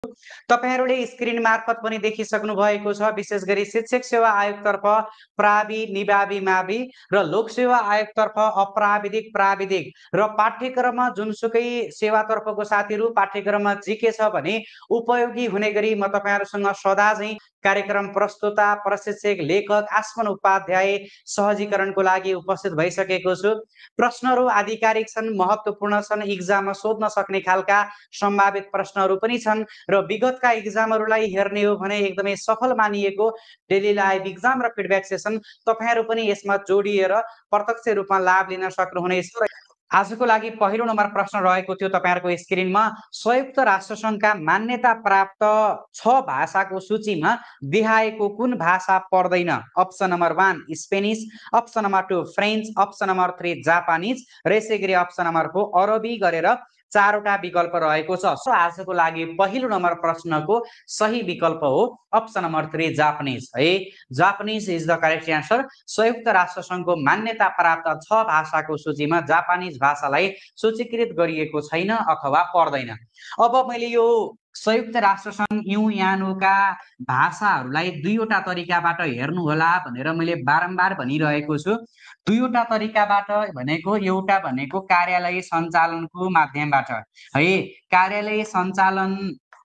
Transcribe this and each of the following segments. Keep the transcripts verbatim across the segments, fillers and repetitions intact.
तपाईहरुले स्क्रिन मार्फत पनि देखिसक्नु भएको छ। विशेष गरी शिक्षक सेवा आयोगतर्फ प्रावि निवावी मावि र लोक सेवा आयोगतर्फ अप्राविधिक प्राविधिक र पाठ्यक्रममा जुनसुकै सेवातर्फको साथीहरु पाठ्यक्रममा जिके छ भने उपयोगी हुने गरी म तपाईहरुसँग सदा चाहिँ कार्यक्रम प्रस्तुता प्रशिक्षक लेखक आसमान उपाध्याय सहजीकरणको लागि उपस्थित भइसकेको छु। प्रश्नहरु आधिकारिक छन्, महत्त्वपूर्ण छन्, एक्जाममा सोध्न सक्ने खालका सम्भावित प्रश्नहरु पनि छन् र विगतका एक्जामहरुलाई हेर्ने हो भने एकदमै सफल मानिएको डेली लाइभ एक्जाम र फिडब्याक सेसन तपाईहरु पनि यसमा जोडिएर प्रत्यक्ष रूपमा लाभ लिन सक्नुहुनेछ। आजको लागि पहिलो नम्बर प्रश्न रहेको थियो तपाईहरुको स्क्रिनमा, संयुक्त राष्ट्र संघका मान्यता प्राप्त छ भाषाको सूचीमा देखाएको कुन भाषा पर्दैन? Option number one Spanish, option number two French, option number three Japanese र यसै गरी अप्सन नम्बर फोर अरबी गरेर चारवटा विकल्प रहेको छ। सो आजको लागि पहिलो नम्बर प्रश्नको सही विकल्प हो अप्सन नम्बर थ्री जापानिज है। Japanese is the correct answer. संयुक्त राष्ट्र संघको मान्यता प्राप्त छ भाषाको सूचीमा जापानिज भाषालाई सूचीकृत गरिएको छैन अथवा पर्दैन। अब मैले यो संयुक्त राष्ट्र संघ युएनओका भाषाहरूलाई दुईवटा तरिकाबाट हेर्नु होला भनेर मैले बारम्बार भनिरहेको छु। दुईवटा तरिकाबाट भनेको एउटा भनेको कार्यालय सञ्चालनको माध्यमबाट है, कार्यालय सञ्चालन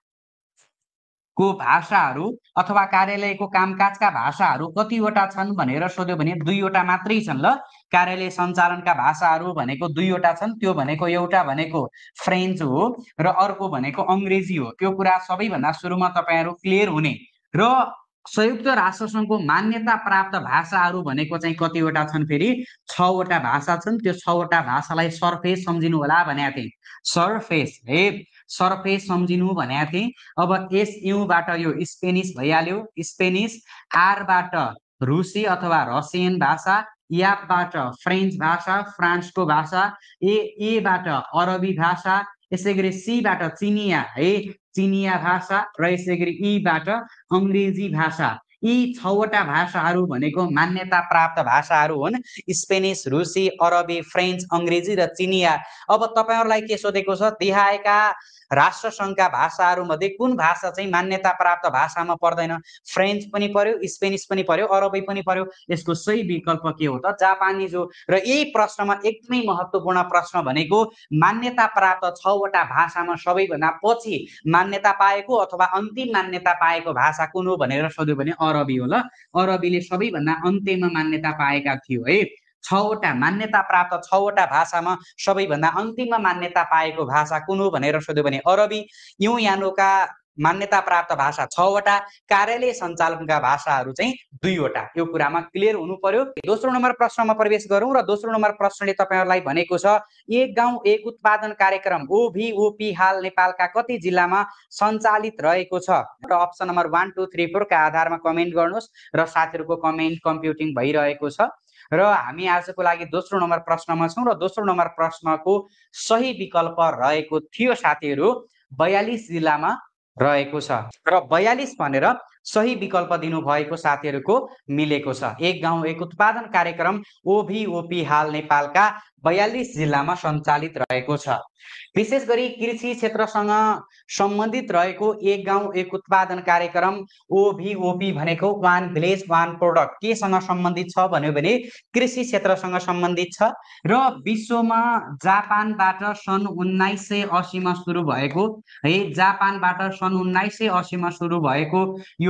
को भाषाहरू अथवा कार्यालयको कामकाजका भाषाहरू कतिवटा छन् भनेर सोध्यो भने दुईवटा मात्रै छन्। ल कार्यालय सञ्चालनका भाषाहरू भनेको दुईवटा छन्, त्यो भनेको एउटा भनेको फ्रेन्च हो र अर्को भनेको अंग्रेजी हो। त्यो कुरा सबैभन्दा सुरुमा तपाईहरु क्लियर हुने। र संयुक्त राष्ट्र संघको मान्यता प्राप्त भाषाहरू भनेको चाहिँ कतिवटा छन् फेरि छवटा भाषा छन्। त्यो छवटा भाषालाई सरफेस सम्झिनु होला भनेको थिएँ। सरफेस है, सरफेस सम्झिनु भनेको थिएँ। अब एसयुबाट यो स्पेनिश भइहाल्यो, स्पेनिश। आरबाट रुसी अथवा रसियन भाषा, याबाट फ्रेन्च भाषा, फ्रान्सको भाषा, ए एबाट अरबी भाषा, यसै गरी सीबाट चिनिया है, चिनिया भाषा र यसै गरी ईबाट अंग्रेजी भाषा। यी छवटा भाषाहरू भनेको मान्यता प्राप्त भाषाहरू हुन्, स्पेनिश, रुसी, अरबी, फ्रेन्च, अंग्रेजी र चिनिया। अब तपाईहरुलाई के सोधेको छ, देखाएका राष्ट्र संघका भाषाहरू मध्ये कुन भाषा चाहिँ मान्यता प्राप्त भाषामा पर्दैन? फ्रेन्च पनि पर्यो, स्पेनिश पनि पर्यो, अरबी पनि पर्यो। यसको सही विकल्प के हो त? जापानिज हो। र यही प्रश्नमा एकदमै महत्त्वपूर्ण प्रश्न भनेको मान्यता प्राप्त छवटा भाषामा सबैभन्दा पछि मान्यता पाएको अथवा अन्तिम मान्यता पाएको भाषा कुन हो भनेर सोध्यो भने अरबी हो। ल अरबीले सबैभन्दा अन्त्यमा मान्यता पाएका थियो है। छवटा मान्यता प्राप्त छवटा भाषामा सबैभन्दा अन्तिममा मान्यता पाएको भाषा कुन हो भनेर सोध्यो भने अरबी। युएनओका मान्यता प्राप्त भाषा छवटा, कार्यालय सञ्चालनका भाषाहरू चाहिँ दुईवटा। यो कुरामा क्लियर हुनु पर्यो। दोस्रो नम्बर प्रश्नमा प्रवेश गरौँ र दोस्रो नम्बर प्रश्नले तपाईहरुलाई भनेको छ, एक गाउँ एक उत्पादन कार्यक्रम ओभीओपी हाल नेपालका कति जिल्लामा सञ्चालित रहेको छ? र option number one two three four का आधारमा कमेन्ट गर्नुहोस् र साथीहरुको कमेन्ट कम्प्युटिङ भइरहेको छ। र हामी आजको लागि दोस्रो नम्बर प्रश्नमा छौं र दोस्रो नम्बर प्रश्नको सही विकल्प रहेको थियो साथीहरु बयालीस जिल्लामा रहेको छ। र बयालीस भनेर सही विकल्प दिनु भएको साथीहरुको मिलेको छ। एक गाउँ एक उत्पादन कार्यक्रम ओभीओपी हाल नेपालका बयालीस जिल्लामा सञ्चालित रहेको छ। विशेष गरी कृषि क्षेत्रसँग सम्बन्धित रहेको एक गाउँ एक उत्पादन कार्यक्रम ओभीओपी भनेको वान भिलेज वान प्रोडक्ट केसँग सम्बन्धित छ भन्यो भने कृषि क्षेत्रसँग सम्बन्धित छ। र विश्वमा जापानबाट सन् उन्नाइस सय अस्सी मा सुरु भएको है, जापानबाट सन् उन्नाइस सय अस्सी मा सुरु भएको यो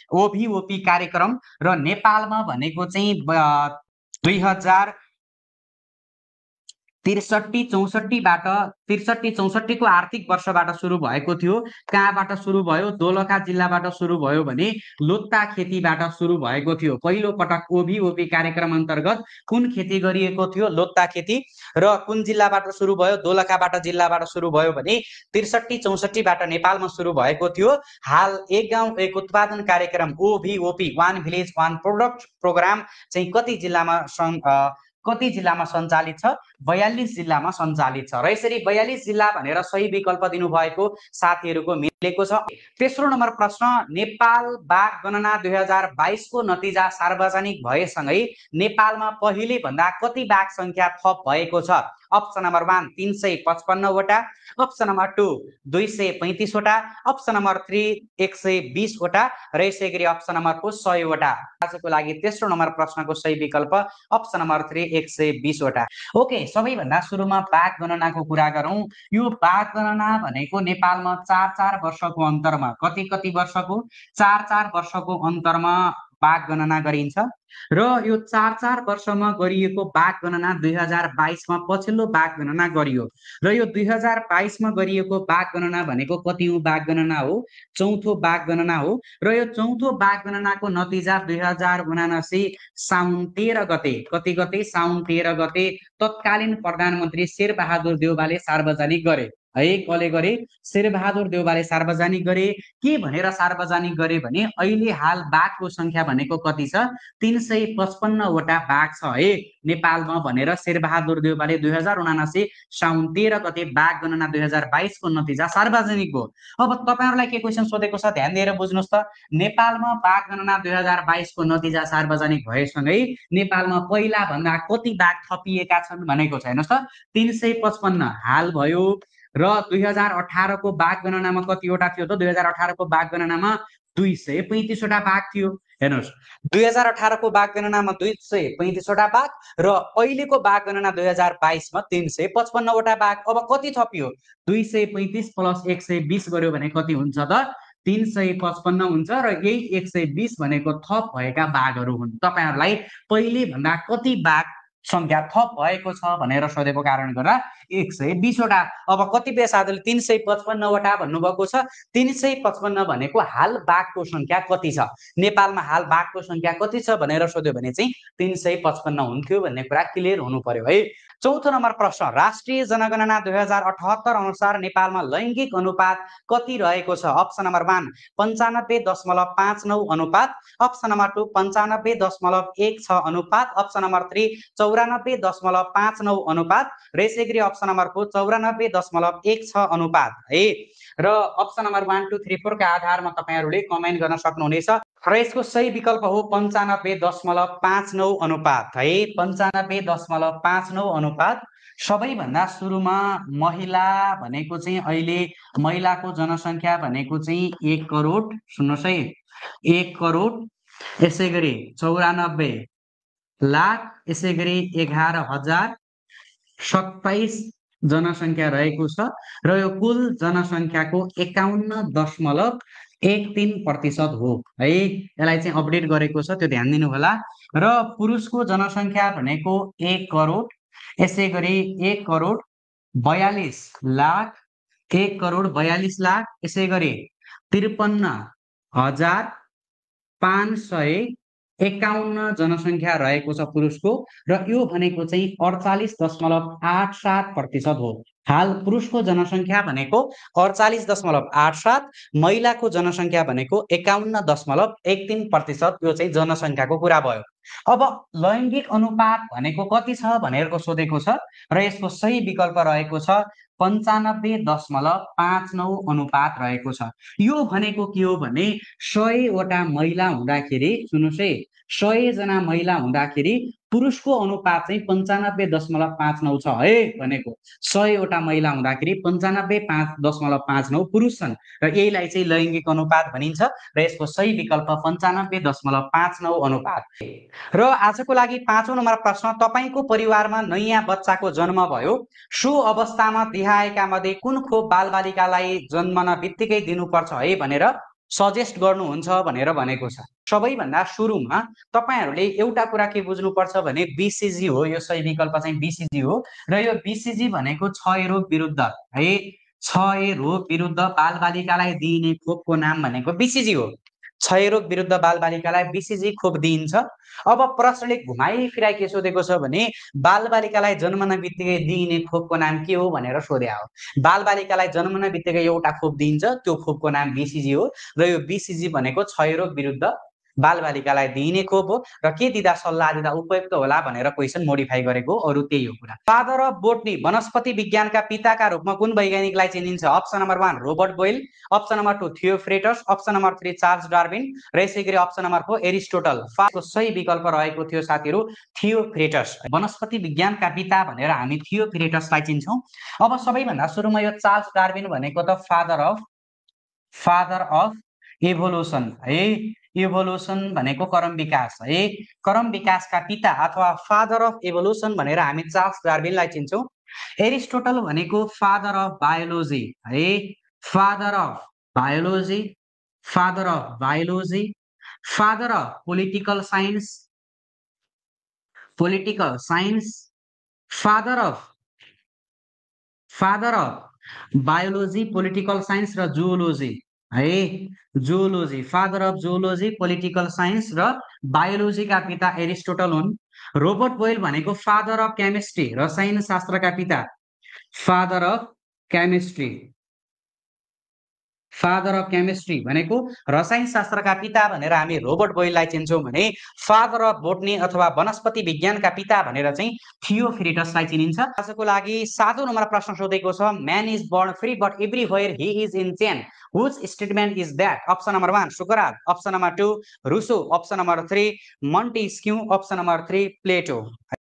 ओभीओपी कार्यक्रम र नेपालमा भनेको चाहिँ दुई हजार त्रिसठी चौसठीबाट त्रिसठी चौसठीको आर्थिक वर्षबाट सुरु भएको थियो। कहाँबाट सुरु भयो? दोलखा जिल्लाबाट सुरु भयो भने लोत्ता खेतीबाट सुरु भएको थियो। पहिलो पटक ओभीओपी कार्यक्रम अन्तर्गत कुन खेती गरिएको थियो? लोत्ता खेती। र कुन जिल्लाबाट सुरु भयो? दोलखाबाट जिल्लाबाट सुरु भयो भने त्रिसठी चौसठीबाट नेपालमा सुरु भएको थियो। हाल एक गाउँ एक उत्पादन कार्यक्रम OVOP one village one product programme चाहिँ कति जिल्लामा कति जिल्लामा सञ्चालित छ? बयालीस जिल्लामा सञ्चालित छ। र यसरी बयालीस जिल्ला भनेर सही विकल्प दिनुभएको साथीहरुको मिलेको छ। तेस्रो नम्बर प्रश्न, नेपाल बाघ गणना दुई हजार बाइस को नतिजा सार्वजनिक भएसँगै नेपालमा पहिले भन्दा कति बाघ संख्या थप भएको छ? अप्सन नम्बर वान तीन सय पचपन्नवटा, अप्सन नम्बर टू दुई सय पैँतिसवटा, अप्सन नम्बर थ्री एक सय बिसवटा र यसै गरी अप्सन नम्बर फोर सयवटा। आजको लागि तेस्रो नम्बर प्रश्नको सही विकल्प अप्सन नम्बर थ्री एक सय बिसवटा। ओके, सबैभन्दा सुरुमा बाघ गणनाको कुरा गरौँ। यो बाघ गणना भनेको नेपालमा चार चार वर्षको अन्तरमा, कति कति वर्षको, चार चार वर्षको अन्तरमा बाघ गणना गरिन्छ र यो चार चार वर्षमा गरिएको बाघ गणना दुई हजार बाइसमा पछिल्लो बाघ गणना गरियो र यो दुई हजार बाइसमा गरिएको बाघ गणना भनेको कतिौं बाघ गणना हो? चौथो बाघ गणना हो र यो चौथो बाघ गणनाको नतिजा दुई हजार उनासी साउन तेह्र गते, कति गते? साउन तेह्र गते तत्कालीन प्रधानमन्त्री शेरबहादुर देउवाले सार्वजनिक गरे है। कसले गरे? शेरबहादुर देउवाले सार्वजनिक गरे। के भनेर सार्वजनिक गरे भने अहिले हाल बाघको संख्या भनेको कति छ? तीन सय पचपन्नवटा बाघ छ है नेपालमा भनेर शेरबहादुर देउवाले दुई हजार उनासी साउन तेह्र गते बाघ गणना दुई हजार बाइसको नतिजा सार्वजनिक भयो। अब तपाईहरुलाई के क्वेशन सोधेको छ ध्यान दिएर बुझ्नुस् त। नेपालमा बाघ गणना दुई हजार बाइसको नतिजा सार्वजनिक भएसँगै नेपालमा पहिला भन्दा कति बाघ थपिएका छन् भनेको छ। हेर्नुस् त, तीन सय पचपन्न हाल भयो र दुई हजार अठारको बाघ गणनामा कतिवटा थियो त? दुई हजार अठारको बाघ गणनामा दुई सय पैँतिसवटा बाघ थियो। हेर्नुहोस्, दुई हजार अठारको बाघ गणनामा दुई सय पैँतिसवटा बाघ र अहिलेको बाघ गणना दुई हजार बाइसमा तीन सय पचपन्नवटा बाघ। अब कति थपियो? दुई सय पैँतिस प्लस एक सय बिस गर्यो भने कति हुन्छ त? तीन सय पचपन्न हुन्छ र यही एक सय बिस भनेको थप भएका बाघहरू हुन्। तपाईहरुलाई पहिले भन्दा कति बाघ संख्या थप भएको छ भनेर सोधेको कारण गर्दा एक सय बिसवटा। अब कतिपय साथीले तीन सय पचपन्नवटा भन्नुभएको छ। तीन सय पचपन्न भनेको हाल बाघको संख्या कति छ? नेपालमा हाल बाघको संख्या कति छ भनेर सोध्यो भने चाहिँ तीन सय पचपन्न हुन्थ्यो भन्ने कुरा क्लियर हुनु पर्यो है। चौथो नम्बर प्रश्न, राष्ट्रिय जनगणना दुई हजार अठहत्तर अनुसार नेपालमा लैङ्गिक अनुपात कति रहेको छ? अप्सन नम्बर वान पन्चानब्बे दशमलव पाँच नौ अनुपात, अप्सन नम्बर टू पन्चानब्बे दशमलव एक छ अनुपात, अप्सन नम्बर थ्री चौरानब्बे दशमलव पाँच नौ अनुपात र यसै गरी अप्सन नम्बर फोर चौरानब्बे दशमलव एक छ अनुपात है। र option number one two three four का आधारमा तपाईहरुले कमेन्ट गर्न सक्नुहुनेछ र यसको सही विकल्प हो पन्चानब्बे दशमलव पाँच नौ अनुपात है। पन्चानब्बे दशमलव पाँच नौ अनुपात। सबैभन्दा सुरुमा महिला भनेको चाहिँ अहिले महिलाको जनसंख्या भनेको चाहिँ एक करोड, सुन्नुहोस् है, एक करोड, यसै गरी चौरानब्बे लाख, यसै गरी एघार हजार सत्ताइस जनसंख्या रहेको छ र यो कुल जनसंख्याको एकाउन्न दशमलव एक तीन प्रतिशत हो है। यसलाई चाहिँ अपडेट गरेको छ, त्यो ध्यान दिनु होला। र पुरुषको जनसंख्या भनेको एक करोड, यसै गरी एक करोड बयालीस लाख, एक करोड बयालीस लाख, यसै गरी त्रिपन्न हजार पाँच सय एकाउन्न जनसंख्या रहेको छ पुरुषको र यो भनेको चाहिँ अडचालिस दशमलव आठ सात प्रतिशत हो। हाल पुरुषको जनसंख्या भनेको अडचालिस दशमलव आठ सात, महिलाको जनसंख्या भनेको एकाउन्न दशमलव एक तीन प्रतिशत। यो चाहिँ जनसंख्याको कुरा भयो। अब लैङ्गिक अनुपात भनेको कति छ भनेर सोधेको छ र यसको सही विकल्प रहेको छ पन्चानब्बे दशमलव पाँच नौ अनुपात रहेको छ। यो भनेको के हो भने सयवटा महिला हुँदाखेरि, सुन्नुहोस् है, सय जना महिला हुँदाखेरि पुरुषको अनुपात चाहिँ पन्चानब्बे दशमलव पाँच नौ छ है भनेको। सयवटा महिला हुँदाखेरि पन्चानब्बे पाँच दशमलव पाँच नौ पुरुष छन् र यहीलाई चाहिँ लैङ्गिक अनुपात भनिन्छ र यसको सही विकल्प पन्चानब्बे दशमलव पाँच नौ अनुपात। र आजको लागि पाँचौं नम्बर प्रश्न, तपाईको परिवारमा नयाँ बच्चाको जन्म भयो, सो अवस्थामा देहाएका मध्ये कुन खोप बालबालिकालाई जन्मन बित्तिकै दिनुपर्छ है भनेर सजेस्ट गर्नुहुन्छ भनेर भनेको छ। सबैभन्दा सुरुमा तपाईहरुले एउटा कुरा के बुझ्नुपर्छ भने बीसीजी हो, यो सही विकल्प चाहिँ बीसीजी हो र यो बीसीजी भनेको क्षय रोग विरुद्ध है, क्षय रोग विरुद्ध बालबालिकालाई दिइने खोपको नाम भनेको बीसीजी हो। क्षय रोग विरुद्ध बालबालिकालाई बीसीजी खोप दिइन्छ। अब प्रश्नले घुमाइ फिराइ के सोधेको छ भने बालबालिकालाई जन्मन बित्तिकै दिइने खोपको नाम के हो भनेर सोध्या हो। बालबालिकालाई जन्मन बित्तिकै एउटा खोप दिइन्छ, त्यो खोपको नाम बीसीजी हो र यो बीसीजी भनेको क्षय रोग विरुद्ध बालबालिकालाई दिइने खोप हो र के दिँदा सल्लाह दिँदा उपयुक्त होला भनेर क्वेसन मोडिफाई गरेको अरू त्यही हो कुरा। फादर अफ बोटनी वनस्पति विज्ञानका पिताका रूपमा कुन वैज्ञानिकलाई चिनिन्छ? Option number one Robert Boyle, option number two Theophrastus, option number three Charles Darwin र यसै गरी अप्सन नम्बर फोर एरिस्टोटल। फाको सही विकल्प रहेको थियो साथीहरू थियोफ्रेटस। वनस्पति विज्ञानका पिता भनेर हामी थियोफ्रेटसलाई चिन्छौँ। अब सबैभन्दा सुरुमा यो चार्ल्स डार्विन भनेको त father of father of evolution है, इभोल्युसन भनेको क्रम विकास है, क्रम विकासका पिता अथवा फादर अफ इभोल्युसन भनेर हामी चार्ल्स डार्विनलाई चिन्छौँ। एरिस्टोटल भनेको फादर अफ बायोलोजी है, father of biology, father of biology, father of political science, political science, father of father of biology, political science र जुओलोजी है, zoology, father of zoology, political science र बायोलोजीका पिता Aristotle हुन्। Robert Boyle भनेको father of chemistry, रसायन शास्त्रका पिता, father of chemistry, father of chemistry भनेको रसायन शास्त्रका पिता भनेर हामी रोबर्ट बोयललाई चिन्छौँ भने फादर अफ बोटनी अथवा वनस्पति विज्ञानका पिता भनेर चाहिँ थियोफ्रेटसलाई चिनिन्छ। आजको लागि सातौं नम्बर प्रश्न सोधेको छ, man is born free but everywhere he is in chain, which statement is that? Option number one सुकरात, option number two Rousseau, option number three Montesquieu, option number three Plato.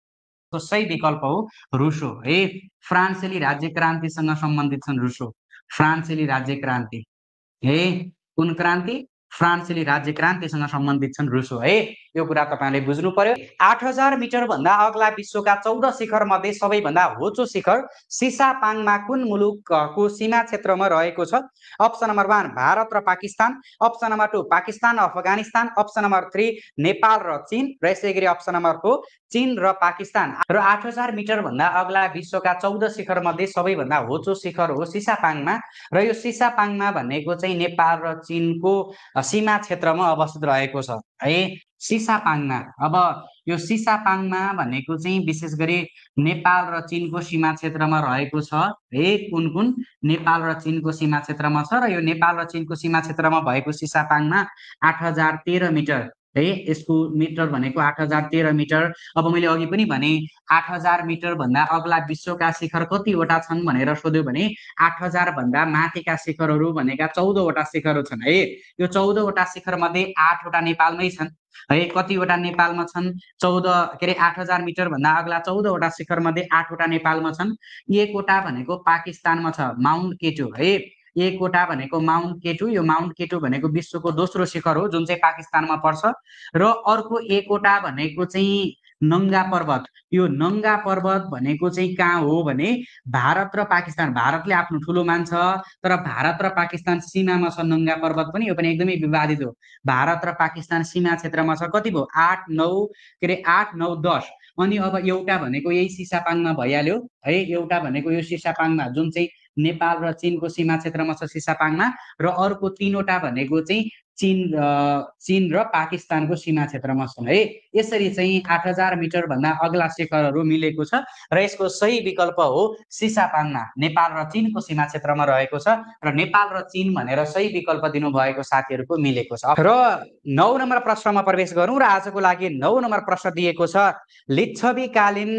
तो सही विकल्प हो रुसो है, फ्रान्सेली राज्य क्रान्तिसँग सम्बन्धित छन् रुसो, फ्रान्सेली राज्य क्रान्ति है, कुन क्रान्ति? फ्रान्सेली राज्य क्रान्तिसँग सम्बन्धित छन् रुसो है, यो कुरा तपाईले बुझ्नु पर्यो। आठ हजार मिटर भन्दा अग्ला विश्वका चौध शिखर मध्ये सबैभन्दा होचो शिखर सिसापाङमा कुन मुलुकको सीमा क्षेत्रमा रहेको छ? अप्सन नम्बर वान भारत र Pakistan, option number two Pakistan र Afghanistan, option number three Nepal र चीन र यसै गरी अप्सन नम्बर फोर चीन र पाकिस्तान। र आठ हजार मिटर भन्दा अग्ला विश्वका चौध शिखर मध्ये सबैभन्दा होचो शिखर हो सिसापाङमा र यो सिसापाङमा भनेको चाहिँ नेपाल र चीनको सीमा क्षेत्रमा अवस्थित रहेको छ है, सिसापाङमा। अब यो सिसापाङमा भनेको चाहिँ विशेष गरी नेपाल र चीनको सीमा क्षेत्रमा रहेको छ है, कुन कुन? नेपाल र चीनको सीमा क्षेत्रमा छ र यो नेपाल र चीनको सीमा क्षेत्रमा भएको सिसापाङमा आठ हजार तेह्र मिटर है, यसको मिटर भनेको आठ हजार तेह्र मिटर। अब मैले अघि पनि भने आठ हजार मिटर भन्दा अग्ला विश्वका शिखर कतिवटा छन् भनेर सोध्यो भने आठ हजार भन्दा माथिका शिखरहरू भनेका चौधवटा शिखरहरू छन् है, यो चौधवटा शिखर मध्ये आठवटा नेपालमै छन् है, कतिवटा नेपालमा छन्? चौध के अरे आठ हजार मिटर भन्दा अग्ला चौधवटा शिखर मध्ये आठवटा नेपालमा छन्। एकवटा भनेको पाकिस्तानमा छ, माउन्ट केटु है, एकवटा भनेको mount K, two mount K भनेको विश्वको दोस्रो शिखर हो जुन चाहिँ पाकिस्तानमा पर्छ र अर्को एकवटा भनेको चाहिँ नङ्गा पर्वत, यो नङ्गा पर्वत भनेको चाहिँ कहाँ हो भने भारत र पाकिस्तान, भारतले आफ्नो ठुलो मान्छ तर भारत र पाकिस्तान सीमामा छ नङ्गा पर्वत पनि, यो पनि एकदमै विवादित हो। भारत र पाकिस्तान सीमा क्षेत्रमा छ, कति भयो? आठ नौ के अरे आठ नौ दस। अनि अब एउटा भनेको यही सिसापाङमा भइहाल्यो है, एउटा भनेको यो सिसापाङमा जुन चाहिँ नेपाल र चीनको सीमा क्षेत्रमा छ सिसापाङमा, र अर्को तीनवटा भनेको चाहिँ चीन चीन र पाकिस्तानको सीमा क्षेत्रमा छन् है। यसरी चाहिँ आठ हजार मिटर भन्दा अग्ला शिखरहरू मिलेको छ र यसको सही विकल्प हो सिसापाङमा, नेपाल र चीनको सीमा क्षेत्रमा रहेको छ र नेपाल र चीन भनेर सही विकल्प दिनुभएको साथीहरूको मिलेको छ। र नौ नम्बर प्रश्नमा प्रवेश गरौँ र आजको लागि नौ नम्बर प्रश्न दिएको छ, लिच्छवीकालीन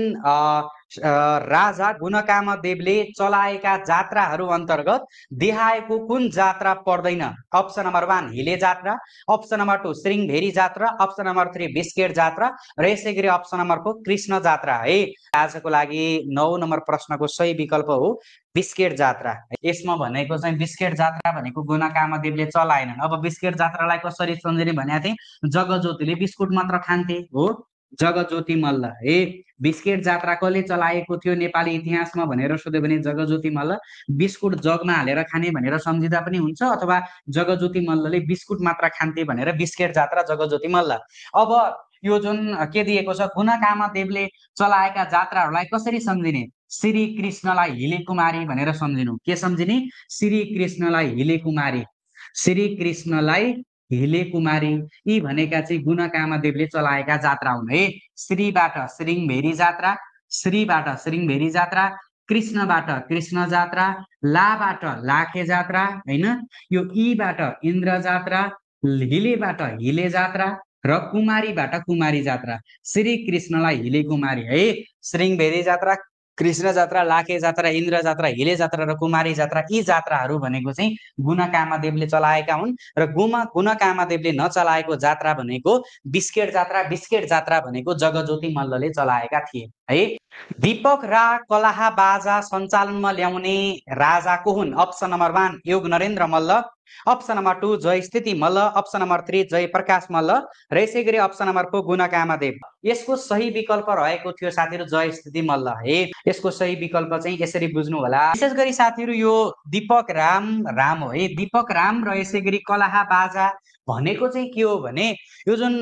राजा गुणकामदेवले चलाएका जात्राहरू अन्तर्गत देहाएको कुन जात्रा पर्दैन? अप्सन नम्बर वान हिले जात्रा, अप्सन नम्बर टू श्रृंगभेरी जात्रा, अप्सन नम्बर थ्री बिस्केट जात्रा र यसै गरी अप्सन नम्बर फोर कृष्ण जात्रा है। आजको लागि नौ नम्बर प्रश्नको सही विकल्प हो बिस्केट जात्रा। यसमा भनेको चाहिँ बिस्केट जात्रा भनेको गुणकामदेवले चलाएनन्। अब बिस्केट जात्रालाई कसरी सम्झिने भनेको थिएँ, जगज्योतिले बिस्कुट मात्र खान्थे हो, जगज्योति मल्ल है। बिस्केट जात्रा कसले चलाएको थियो नेपाली इतिहासमा भनेर सोध्यो भने जगज्योति मल्ल, बिस्कुट जगमा हालेर खाने भनेर सम्झिँदा पनि हुन्छ अथवा जगज्योति मल्लले बिस्कुट मात्र खान्थे भनेर बिस्केट जात्रा जगज्योति मल्ल। अब यो जुन के दिएको छ, गुणकामदेवले चलाएका जात्राहरूलाई कसरी सम्झिने? श्री कृष्णलाई हिले कुमारी भनेर सम्झिनु। के सम्झिने? श्री कृष्णलाई हिले कुमारी, श्री कृष्णलाई हिले कुमारी। यी भनेका चाहिँ गुणकामदेवले चलाएका जात्रा हुन् है। श्रीबाट श्रृंगभेरी जात्रा, श्रीबाट श्रृंगभेरी जात्रा, कृष्णबाट कृष्ण जात्रा, लाबाट लाखे जात्रा हैन, यो ईबाट इन्द्र जात्रा, हिलेबाट हिले जात्रा र कुमारीबाट कुमारी जात्रा। श्री कृष्णलाई हिले कुमारी है, श्रृंगभेदी जात्रा, कृष्ण जात्रा, लाखे जात्रा, इन्द्र जात्रा, हिले जात्रा र कुमारी जात्रा, यी जात्राहरू भनेको चाहिँ गुण कामदेवले चलाएका हुन्। र गुमा गुण कामदेवले नचलाएको जात्रा भनेको बिस्केट जात्रा, बिस्केट जात्रा भनेको जगज्योति मल्लले चलाएका थिए है। दीपक राग कलाहा बाजा सञ्चालनमा ल्याउने राजा को हुन्? Option number one Yog Narendra Malla, option number two Jay Sthiti Malla, option number three Jay Prakash Malla र यसै गरी अप्सन नम्बर फोर गुण कामदेव। यसको सही विकल्प रहेको थियो साथीहरू जय स्थिति मल्ल है। यसको सही विकल्प चाहिँ यसरी बुझ्नु होला। विशेष गरी साथीहरू यो दीपक राम राम हो है, दीपक राम र यसै गरी कलाहा बाजा भनेको चाहिँ के हो भने यो जुन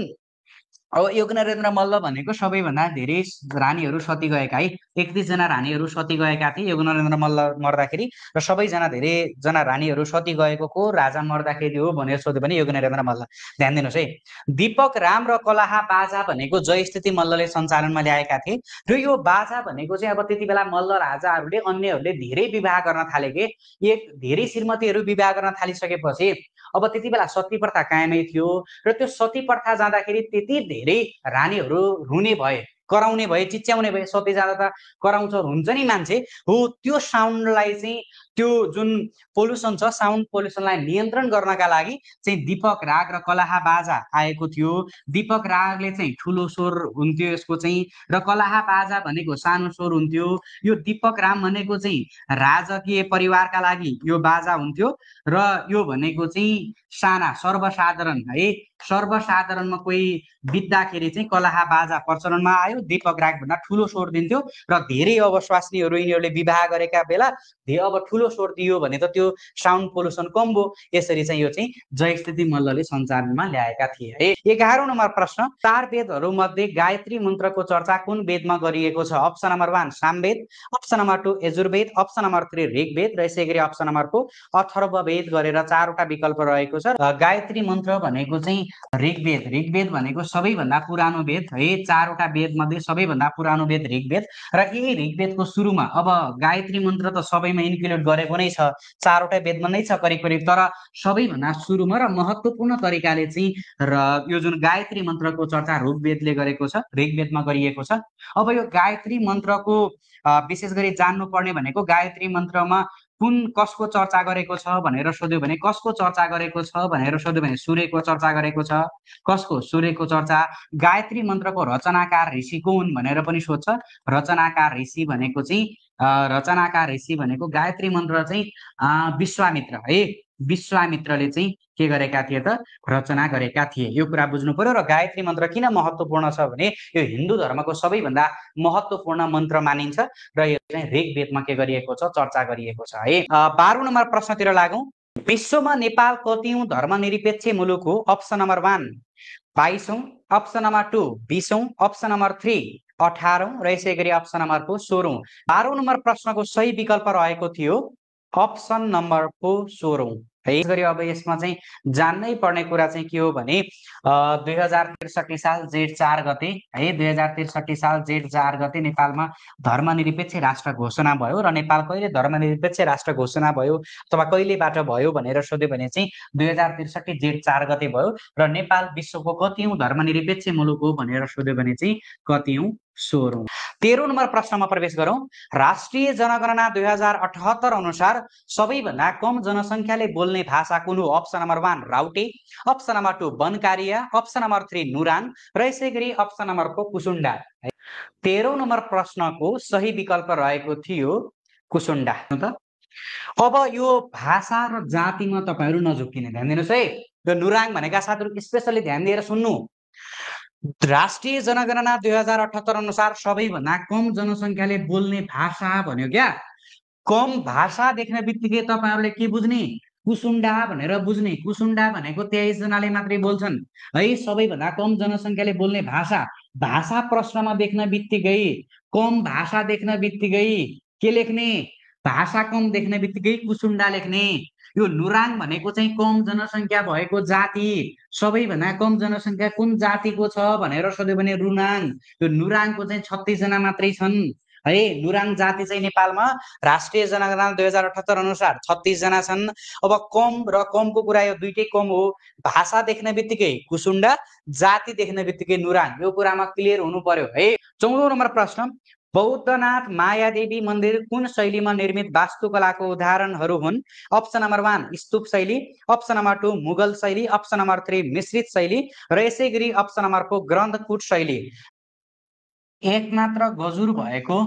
अब योग नरेन्द्र मल्ल भनेको सबैभन्दा धेरै रानीहरू सती गएका है, एकतिस जना रानीहरू सती गएका थिए योग नरेन्द्र मल्ल मर्दाखेरि र सबैजना धेरैजना रानीहरू सती गएको को राजा मर्दाखेरि हो भनेर सोध्यो भने योग नरेन्द्र मल्ल। ध्यान दिनुहोस् है, दीपक राम र कलाहा बाजा भनेको जय स्थिति मल्लले सञ्चालनमा ल्याएका थिए र यो बाजा भनेको चाहिँ अब त्यति बेला मल्ल राजाहरूले अन्यहरूले धेरै विवाह गर्न थाले के, एक धेरै श्रीमतीहरू विवाह गर्न थालिसकेपछि अब त्यति बेला सती प्रथा कायमै थियो र त्यो सती प्रथा जाँदाखेरि त्यति धेरै रानीहरू रुने भए, कराउने भए, चिच्याउने भए। सती जाँदा त कराउँछ, हुन्छ नि मान्छे हो। त्यो साउन्डलाई चाहिँ त्यो जुन पोल्युसन छ साउन्ड पोल्युसनलाई नियन्त्रण गर्नका लागि चाहिँ दीपक राग र कलाहा बाजा आएको थियो। दीपक रागले चाहिँ ठुलो स्वर हुन्थ्यो यसको चाहिँ, र कलाहा बाजा भनेको सानो स्वर हुन्थ्यो। यो दीपक राम भनेको चाहिँ राजकीय परिवारका लागि यो बाजा हुन्थ्यो र यो भनेको चाहिँ साना सर्वसाधारण है, सर्वसाधारणमा कोही बित्दाखेरि चाहिँ कलाहा बाजा प्रचलनमा आयो। दीपक राग भन्दा ठुलो स्वर दिन्थ्यो र धेरै अब स्वास्नीहरू यिनीहरूले विवाह गरेका बेला धेरै अब ठुलो स्वर दियो भने त त्यो साउन्ड पोल्युसन कम भयो। यसरी चाहिँ यो चाहिँ जय स्थिति मल्लले सञ्चालनमा ल्याएका थिए है। एघारौं नम्बर प्रश्न, चार वेदहरू मध्ये गायत्री मन्त्रको चर्चा कुन वेदमा गरिएको छ? Option number one Samaveda, option number two Yajurveda, option number three Rigveda र यसै गरी अप्सन नम्बर फोर अथर्ववेद गरेर चारवटा विकल्प रहेको छ। गायत्री मन्त्र भनेको चाहिँ ऋग्वेद, ऋग्वेद भनेको सबैभन्दा पुरानो वेद है, चारवटा वेद मध्ये सबैभन्दा पुरानो वेद ऋग्वेद र यही ऋग्वेदको सुरुमा अब गायत्री मन्त्र त सबैमा इन्क्लुड गरेको नै छ, चारवटा वेदमा नै छ करिब करिब, तर सबैभन्दा सुरुमा र महत्त्वपूर्ण तरिकाले चाहिँ र यो जुन गायत्री मन्त्रको चर्चा ऋग्वेदले गरेको छ, ऋग्वेदमा गरिएको छ। अब यो गायत्री मन्त्रको विशेष गरी जान्नुपर्ने भनेको गायत्री मन्त्रमा कुन कसको चर्चा गरेको छ भनेर सोध्यो भने कसको चर्चा गरेको छ भनेर सोध्यो भने सूर्यको चर्चा गरेको छ। कसको? सूर्यको चर्चा। गायत्री मन्त्रको रचनाकार ऋषि को हुन् भनेर पनि सोध्छ। रचनाकार ऋषि भनेको चाहिँ रचनाकार ऋषि भनेको गायत्री मन्त्र चाहिँ विश्वामित्र है, विश्वामित्रले चाहिँ के गरेका थिए त रचना गरेका थिए। यो कुरा बुझ्नु पर्यो। र गायत्री मन्त्र किन महत्त्वपूर्ण छ भने यो हिन्दू धर्मको सबैभन्दा महत्त्वपूर्ण मन्त्र मानिन्छ र यो चाहिँ ऋग्वेदमा के गरिएको छ चर्चा गरिएको छ है। बाह्रौं नम्बर प्रश्नतिर लागौं। विश्वमा नेपाल कतिौं धर्मनिरपेक्ष मुलुक हो? अप्सन नम्बर वान बाइसौं, अप्सन नम्बर टू बीसौं, अप्सन नम्बर थ्री अठारौं र यसै गरी अप्सन नम्बर फोर सोह्रौं। बाह्रौं नम्बर प्रश्नको सही विकल्प रहेको थियो अप्सन नम्बर फोर सोह्रौं है। गरी अब यसमा चाहिँ जान्नै पर्ने कुरा चाहिँ के हो भने दुई हजार त्रिसठी साल जेठ चार गते है, दुई हजार त्रिसठी साल जेठ चार गते नेपालमा धर्मनिरपेक्ष राष्ट्र घोषणा भयो र नेपाल कहिले धर्मनिरपेक्ष राष्ट्र घोषणा भयो अथवा कहिलेबाट भयो भनेर सोध्यो भने चाहिँ दुई हजार त्रिसठी जेठ चार गते भयो र नेपाल विश्वको कतिौं धर्मनिरपेक्ष मुलुक हो भनेर सोध्यो भने चाहिँ कतिौं? सोह्रौं। तेह्रौं नम्बर प्रश्नमा प्रवेश गरौं। राष्ट्रिय जनगणना दुई हजार अठहत्तर अनुसार सबैभन्दा कम जनसङ्ख्याले बोल्ने भाषा कुन हो? Option number one Raute, option number two Bankariya, option number three Nuran र यसै गरी अप्सन नम्बर फोर कुसुन्डा। तेह्रौं नम्बर प्रश्नको सही विकल्प रहेको थियो कुसुन्डा। अब यो भाषा र जातिमा तपाईहरु नझुक्किने, ध्यान दिनुस् है। यो नुराङ भनेका साथीहरु स्पेशली ध्यान दिएर सुन्नु। राष्ट्रिय जनगणना दुई हजार अठहत्तर अनुसार सबैभन्दा कम जनसङ्ख्याले बोल्ने भाषा भन्यो क्या। कम भाषा देख्ने बित्तिकै तपाईहरुले के बुझ्ने? कुसुन्डा भनेर बुझ्ने। कुसुन्डा भनेको तेइस जनाले मात्रै बोल्छन् है, सबैभन्दा कम जनसङ्ख्याले बोल्ने भाषा। भाषा प्रश्नमा देख्न बित्तिकै, कम भाषा देख्न बित्तिकै के लेख्ने? भाषा कम देख्ने बित्तिकै कुसुन्डा लेख्ने। यो नुराङ भनेको चाहिँ कम जनसङ्ख्या भएको जाति। सबैभन्दा कम जनसङ्ख्या कुन जातिको छ भनेर सोध्यो भने रुनाङ। यो नुराङको चाहिँ छत्तीस जना मात्रै छन् है। नुराङ जाति चाहिँ नेपालमा राष्ट्रिय जनगणना दुई हजार अठहत्तर अनुसार छत्तीस जना छन्। अब कम र कमको कुरा यो दुईटै कम हो। भाषा देख्ने बित्तिकै कुसुन्डा, जाति देख्ने बित्तिकै नुराङ, यो कुरामा क्लियर हुनु पर्यो है। चौधौँ नम्बर प्रश्न, बौद्धनाथ मायादेवी मन्दिर कुन शैलीमा निर्मित वास्तुकलाको उदाहरणहरू हुन्? अप्सन नम्बर वान स्तूप शैली, अप्सन नम्बर टू मुगल शैली, अप्सन नम्बर थ्री मिश्रित शैली र यसै गरी अप्सन नम्बर फोर ग्रन्थकूट शैली। एक मात्र गजुर भएको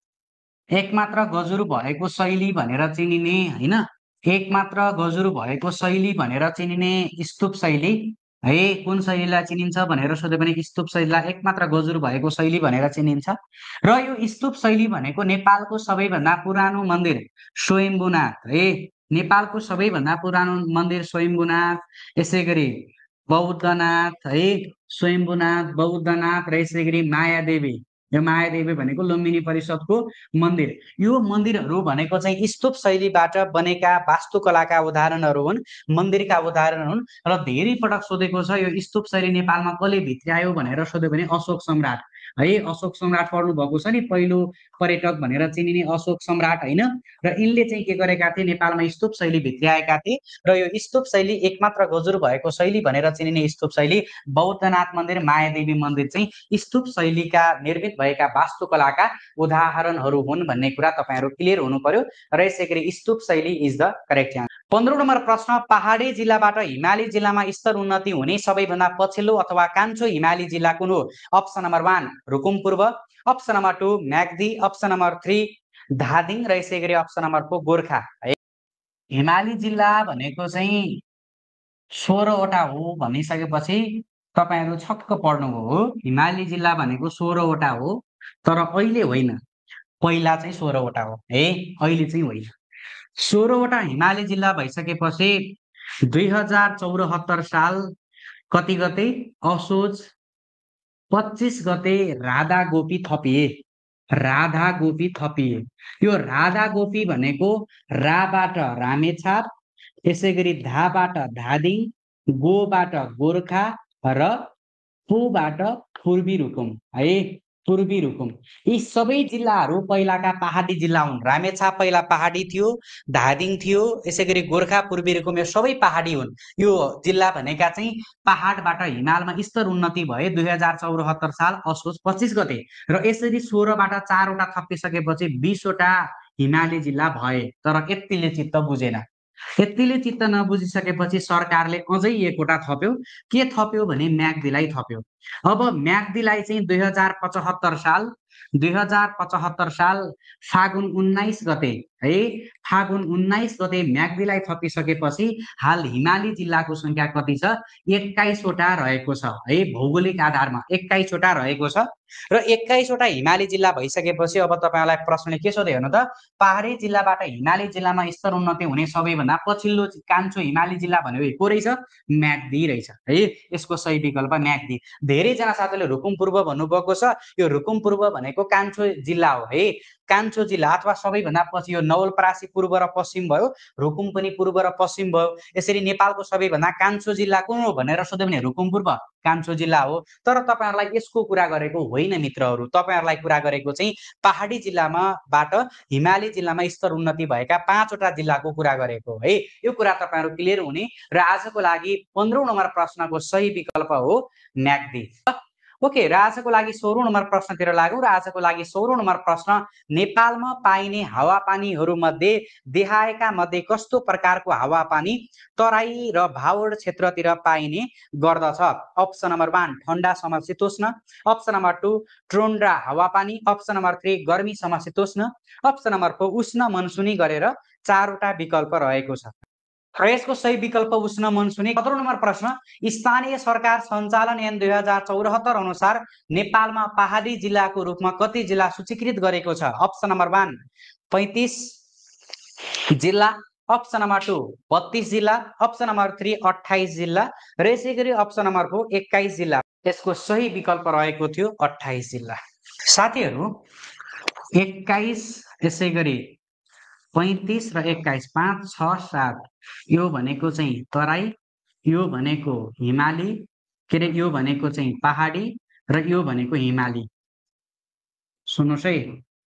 एक मात्र गजुर भएको शैली भनेर चिनिने हैन, एक मात्र गजुर भएको शैली भनेर चिनिने स्तूप शैली है। कुन शैलीलाई चिनिन्छ भनेर सोध्यो भने स्तूप शैलीलाई एक मात्र गजुर भएको शैली भनेर चिनिन्छ। र यो स्तूप शैली भनेको नेपालको सबैभन्दा पुरानो मन्दिर स्वयम्भूनाथ है। नेपालको सबैभन्दा पुरानो मन्दिर स्वयम्भूनाथ, यसै गरी बौद्धनाथ है, स्वयम्भूनाथ, बौद्धनाथ र यसै गरी मायादेवी। यो मायादेवी भनेको लुम्बिनी परिषदको मन्दिर। यो मन्दिरहरू भनेको चाहिँ स्तूप शैलीबाट बनेका वास्तुकलाका उदाहरणहरू हुन्, मन्दिरका उदाहरण हुन्। र धेरै पटक सोधेको छ यो स्तूप शैली नेपालमा कसले भित्र्यायो भनेर सोध्यो भने अशोक सम्राट है। अशोक सम्राट पढ्नु भएको छ नि, पहिलो पर्यटक भनेर चिनिने अशोक सम्राट हैन। र यिनले चाहिँ के गरेका थिए, नेपालमा स्तूप शैली भित्र्याएका थिए। र यो स्तूप शैली एकमात्र गजुर भएको शैली भनेर चिनिने स्तूप शैली बौद्धनाथ मन्दिर, मायादेवी मन्दिर चाहिँ स्तूप शैलीका निर्मित भएका वास्तुकलाका उदाहरणहरू हुन् भन्ने कुरा तपाईहरु क्लियर हुनु पर्यो। र यसै गरी स्तूप शैली इज द करेक्ट आन्सर। पन्ध्रौं नम्बर प्रश्न, पहाडी जिल्लाबाट हिमाली जिल्लामा स्तर उन्नति हुने सबैभन्दा पछिल्लो अथवा कान्छो हिमाली जिल्ला कुन हो? अप्सन नम्बर वान रुकुम पूर्व, option number two Myagdi, option number three Dhading र यसै गरी अप्सन नम्बर फोर गोर्खा है। हिमाली जिल्ला भनेको चाहिँ सोह्रवटा हो भनिसकेपछि तपाईहरु छक्क पर्नुभयो हो। हिमाली जिल्ला भनेको सोह्रवटा हो, तर अहिले होइन, पहिला चाहिँ सोह्रवटा हो है, अहिले चाहिँ होइन। सोह्रवटा हिमाली जिल्ला भइसकेपछि दुई हजार चौरात्तर साल कति गते, असोज पच्चीस गते राधा गोपी थपिए। राधा गोपी थपिए। यो राधा गोपी भनेको राबाट रामेछाप, यसै गरी धाबाट धादिङ, गोबाट गोर्खा र पूबाट पूर्वी रुकुम है। पूर्वी रुकुम यी सबै जिल्लाहरू पहिलाका पहाडी जिल्ला हुन्। रामेछाप पहिला पहाडी थियो, धादिङ थियो, यसै गरी गोर्खा, पूर्वी रुकुम यो सबै पहाडी हुन्। यो जिल्ला भनेका चाहिँ पहाडबाट हिमालमा स्तर उन्नति भए दुई हजार चौरात्तर साल असोज पच्चीस गते। र यसरी सोह्रबाट चारवटा थपिसकेपछि बीसवटा हिमाली जिल्ला भए। तर यतिले चित्त बुझेन। यतिले चित्त नबुझिसकेपछि सरकारले अझै एकवटा थप्यो। के थप्यो भने म्याग्दीलाई थप्यो। अब म्याग्दीलाई चाहिँ दुई हजार पचहत्तर साल दुई हजार पचहत्तर साल फागुन उन्नाइस गते है, फागुन उन्नाइस गते म्याग्दीलाई थपिसकेपछि हाल हिमाली जिल्लाको संख्या कति छ? एक्काइसवटा रहेको छ है। भौगोलिक आधारमा एक्काइसवटा रहेको छ। र एक्काइसवटा हिमाली जिल्ला भइसकेपछि अब तपाईहरुलाई प्रश्नले के सोध्यो हेर्नु त, पहाडी जिल्लाबाट हिमाली जिल्लामा स्तर उन्नति हुने सबैभन्दा पछिल्लो कान्छो हिमाली जिल्ला भनेको को रहेछ? म्याग्दी रहेछ है। यसको सही विकल्प म्याग्दी। धेरैजना साथीले रुकुम पूर्व भन्नुभएको छ। यो रुकुम पूर्व भनेको कान्छो जिल्ला हो है, कान्छो जिल्ला अथवा सबैभन्दा पछि यो नवलपरासी पूर्व र पश्चिम भयो, रुकुम पनि पूर्व र पश्चिम भयो। यसरी नेपालको सबैभन्दा कान्छो जिल्ला कुन हो भनेर सोध्यो भने रुकुम पूर्व कान्छो जिल्ला हो। तर तपाईहरुलाई यसको कुरा गरेको होइन मित्रहरू, तपाईहरुलाई कुरा गरेको चाहिँ पहाडी जिल्लामा बाट हिमाली जिल्लामा स्तर उन्नति भएका पाँचवटा जिल्लाको कुरा गरेको है। यो कुरा तपाईहरु क्लियर हुने। र आजको लागि पन्ध्रौं नम्बर प्रश्नको सही विकल्प हो म्याग्दी। ओके, र आजको लागि सोह्रौं नम्बर प्रश्नतिर लागौं। र आजको लागि सोह्रौं नम्बर प्रश्न, नेपालमा पाइने हावापानीहरू मध्ये देहायका मध्ये कस्तो प्रकारको हावापानी तराई र भावर क्षेत्रतिर पाइने गर्दछ? अप्सन नम्बर वान ठण्डा समशीतोष्ण, अप्सन नम्बर टू ट्रोन्ड्रा हावापानी, अप्सन नम्बर थ्री गर्मी समशीतोष्ण, अप्सन नम्बर फोर उष्ण मनसुनी गरेर चारवटा विकल्प रहेको छ। र यसको सही विकल्प उष्ण मनसुनी। सत्रौं नम्बर प्रश्न, स्थानीय सरकार सञ्चालन ऐन दुई हजार चौरात्तर अनुसार नेपालमा पहाडी जिल्लाको रूपमा कति जिल्ला सूचीकृत गरेको छ? अप्सन नम्बर वान पैंतीस जिल्ला, अप्सन नम्बर टू बत्तीस जिल्ला, अप्सन नम्बर थ्री अट्ठाइस जिल्ला र यसै गरी अप्सन नम्बर फोर एक्काइस जिल्ला। यसको सही विकल्प रहेको थियो अट्ठाइस जिल्ला। साथीहरू एक्काइस, यसै गरी पैंतीस र एक्काइस, पाँच छ सात, यो भनेको चाहिँ तराई, यो भनेको हिमाली, के अरे यो भनेको चाहिँ पहाडी र यो भनेको हिमाली। सुन्नुहोस् है,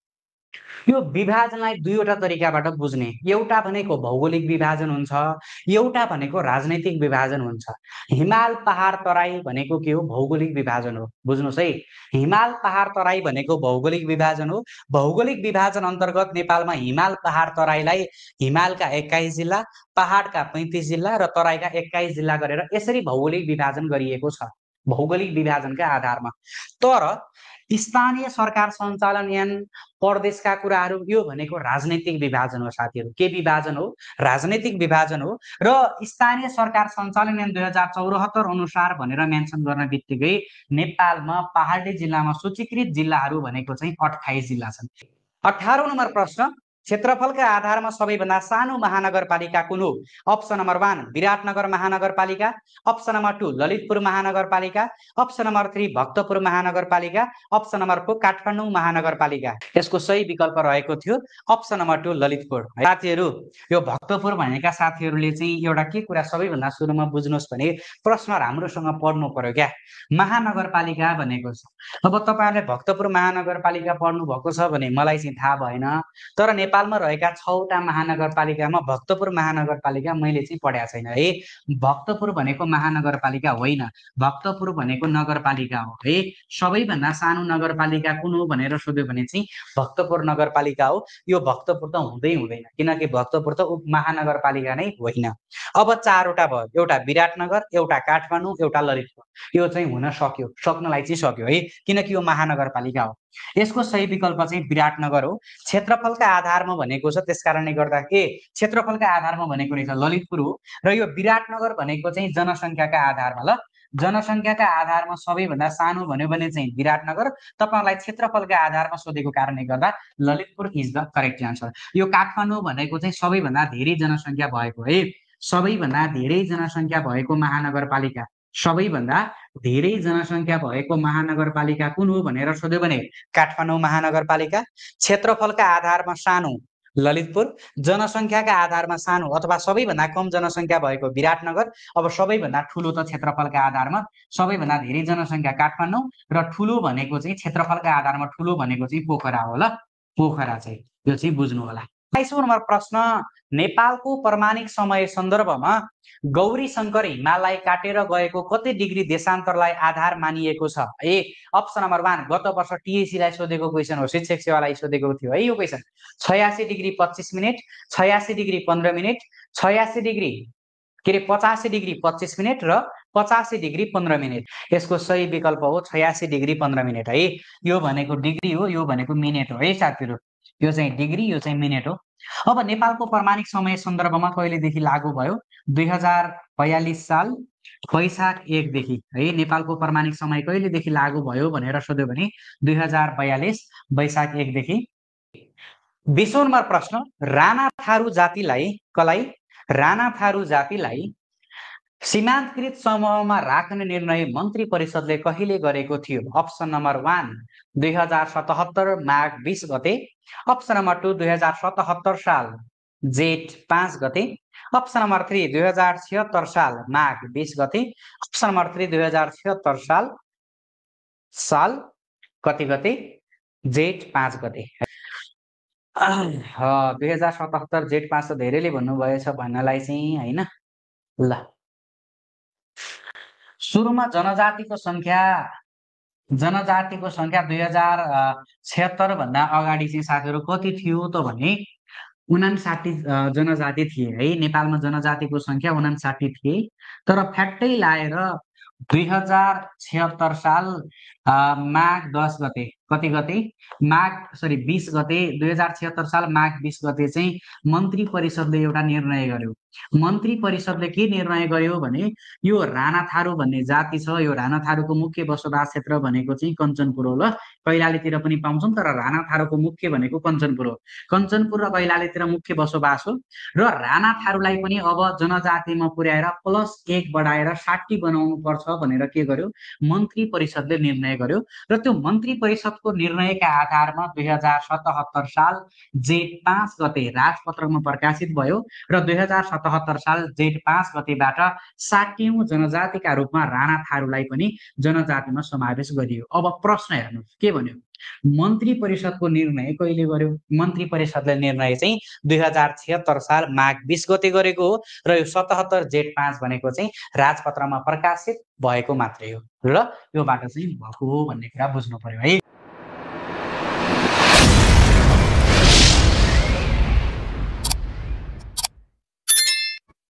यो विभाजनलाई दुईवटा तरिकाबाट बुझ्ने, एउटा भनेको भौगोलिक विभाजन हुन्छ, एउटा भनेको राजनैतिक विभाजन हुन्छ। हिमाल पहाड तराई भनेको के हो? भौगोलिक विभाजन हो। बुझ्नुहोस् है, हिमाल पहाड तराई भनेको भौगोलिक विभाजन हो। भौगोलिक विभाजन अन्तर्गत नेपालमा हिमाल पहाड तराईलाई हिमालका एक्काइस जिल्ला, पहाडका पैँतिस जिल्ला र तराईका एक्काइस जिल्ला गरेर यसरी भौगोलिक विभाजन गरिएको छ, भौगोलिक विभाजनका आधारमा। तर स्थानीय सरकार सञ्चालन ऐन, प्रदेशका कुराहरू, यो भनेको राजनैतिक विभाजन हो साथीहरू। के विभाजन हो? राजनैतिक विभाजन हो। र स्थानीय सरकार सञ्चालन ऐन दुई हजार चौरात्तर अनुसार भनेर मेन्सन गर्न बित्तिकै नेपालमा पहाडी जिल्लामा सूचीकृत जिल्लाहरू भनेको चाहिँ अट्ठाइस जिल्ला छन्। अठारौँ नम्बर प्रश्न, क्षेत्रफलका आधारमा सबैभन्दा सानो महानगरपालिका कुन हो? अप्सन नम्बर वान विराटनगर महानगरपालिका, अप्सन नम्बर टू ललितपुर महानगरपालिका, अप्सन नम्बर थ्री भक्तपुर महानगरपालिका, अप्सन नम्बर फोर काठमाडौँ महानगरपालिका। यसको सही विकल्प रहेको थियो अप्सन नम्बर टू ललितपुर। साथीहरू, यो भक्तपुर भनेका साथीहरूले चाहिँ एउटा के कुरा सबैभन्दा सुरुमा बुझ्नुहोस् भने प्रश्न राम्रोसँग पढ्नु पर्यो क्या। महानगरपालिका भनेको छ, अब तपाईँहरूले भक्तपुर महानगरपालिका पढ्नु भएको छ भने मलाई चाहिँ थाहा भएन, तर नेपालमा रहेका छवटा महानगरपालिकामा भक्तपुर महानगरपालिका मैले चाहिँ पढाएको छैन है। भक्तपुर भनेको महानगरपालिका होइन, भक्तपुर भनेको नगरपालिका हो है। सबैभन्दा सानो नगरपालिका कुन हो भनेर सोध्यो भने चाहिँ भक्तपुर नगरपालिका हो। यो भक्तपुर त हुँदै हुँदैन, किनकि भक्तपुर त महानगरपालिका नै होइन। अब चारवटा भयो, एउटा विराटनगर, एउटा काठमाडौँ, एउटा ललितपुर। यो चाहिँ हुन सक्यो, सक्नलाई चाहिँ सक्यो है, किनकि यो महानगरपालिका हो। यसको सही विकल्प चाहिँ विराटनगर हो। क्षेत्रफलका आधारमा भनेको छ, त्यसकारणले गर्दा के क्षेत्रफलका आधारमा भनेको रहेछ ललितपुर हो। र यो विराटनगर भनेको चाहिँ जनसङ्ख्याका आधारमा, ल जनसङ्ख्याका आधारमा सबैभन्दा सानो भन्यो भने चाहिँ विराटनगर, तपाईँलाई क्षेत्रफलका आधारमा सोधेको कारणले गर्दा Lalitpur is the correct answer. यो काठमाडौँ भनेको चाहिँ सबैभन्दा धेरै जनसङ्ख्या भएको है, सबैभन्दा धेरै जनसङ्ख्या भएको महानगरपालिका, सबैभन्दा धेरै जनसङ्ख्या भएको महानगरपालिका कुन हो भनेर सोध्यो भने काठमाडौँ महानगरपालिका। क्षेत्रफलका आधारमा सानो ललितपुर, जनसङ्ख्याका आधारमा सानो अथवा सबैभन्दा कम जनसङ्ख्या भएको विराटनगर, अब सबैभन्दा ठुलो त क्षेत्रफलका आधारमा सबैभन्दा धेरै जनसङ्ख्या काठमाडौँ, र ठुलो भनेको चाहिँ क्षेत्रफलका आधारमा ठुलो भनेको चाहिँ पोखरा हो। ल पोखरा चाहिँ यो चाहिँ बुझ्नु होला। बाइसौँ नम्बर प्रश्न, नेपालको प्रमाणिक समय सन्दर्भमा गौरी शङ्कर हिमाललाई काटेर गएको कति डिग्री देशान्तरलाई आधार मानिएको छ? ए अप्सन नम्बर वान गत वर्ष टिएसीलाई सोधेको क्वेसन हो, शिक्षक सेवालाई सोधेको थियो है यो क्वेसन। छयासी डिग्री पच्चिस मिनट, छयासी डिग्री पन्ध्र मिनट, छयासी डिग्री के अरे पचासी डिग्री पच्चिस मिनट र पचासी डिग्री पन्ध्र मिनट। यसको सही विकल्प हो छयासी डिग्री पन्ध्र मिनट है। यो भनेको डिग्री हो, यो भनेको मिनट हो है साथीहरू। यो चाहिँ डिग्री, यो चाहिँ मिनट हो। अब नेपालको प्रमाणिक समय सन्दर्भमा कहिलेदेखि लागू भयो? दुई हजार बयालिस साल वैशाख एकदेखि है। नेपालको प्रमाणिक समय कहिलेदेखि लागू भयो भनेर सोध्यो भने दुई हजार बयालिस वैशाख एकदेखि। बीसौँ नम्बर प्रश्न, राणा थारू जातिलाई कलाई राणा थारू जातिलाई सीमान्तकृत समूहमा राख्ने निर्णय मन्त्री परिषदले कहिले गरेको थियो? अप्सन नम्बर वान दुई हजार सतहत्तर माघ बीस गते, अप्सन नम्बर टू दुई हजार सतहत्तर साल जेठ पाँच गते, अप्सन नम्बर थ्री दुई हजार छिहत्तर साल माघ बीस गते, अप्सन नम्बर थ्री दुई हजार छिहत्तर साल साल कति गते? जेठ पाँच गते। दुई हजार सतहत्तर जेठ पाँच त धेरैले भन्नुभएछ भन्नलाई चाहिँ होइन। ल सुरुमा जनजातिको संख्या जनजातिको संख्या दुई हजार छिहत्तर भन्दा अगाडि चाहिँ साथीहरू कति थियो त भने उनासाठी जनजाति थिए है। नेपालमा जनजातिको संख्या उनासाठी थिए, तर फ्याट्टै लाएर दुई हजार छिहत्तर साल माघ दस गते कति गते माघ सरी बीस गते दुई हजार छिहत्तर साल माघ बीस गते चाहिँ मन्त्री परिषदले एउटा निर्णय गर्यो। मन्त्री परिषदले के निर्णय गर्यो भने यो राणा थारू भन्ने जाति छ, यो राणा थारूको मुख्य बसोबास क्षेत्र भनेको चाहिँ कञ्चनपुर हो। ल कैलालीतिर पनि पाउँछौँ, तर राणा थारूको मुख्य भनेको कञ्चनपुर हो। कञ्चनपुर र कैलालीतिर मुख्य बसोबास हो। र राणा थारूलाई पनि अब जनजातिमा पुर्याएर प्लस एक बढाएर साठी बनाउनु पर्छ भनेर के गर्यो? मन्त्री परिषदले निर्णय गर्यो। र त्यो मन्त्री परिषदको निर्णयका आधारमा दुई हजार सतहत्तर साल जेठ पाँच गते राजपत्रमा प्रकाशित भयो र दुई हजार सतहत्तर साल जेठ पाँच गतेबाट साठीौं जनजातिका रूपमा राणा थारूलाई पनि जनजातिमा समावेश गरियो। अब प्रश्न हेर्नु के भन्यो? मन्त्री परिषदको निर्णय कहिले गर्यो? मन्त्री परिषदले निर्णय चाहिँ दुई हजार छिहत्तर साल माघ बीस गते गरेको हो र यो सतहत्तर जेठ पाँच भनेको चाहिँ राजपत्रमा प्रकाशित भएको मात्रै हो र योबाट चाहिँ भएको हो भन्ने कुरा बुझ्नु पर्यो है।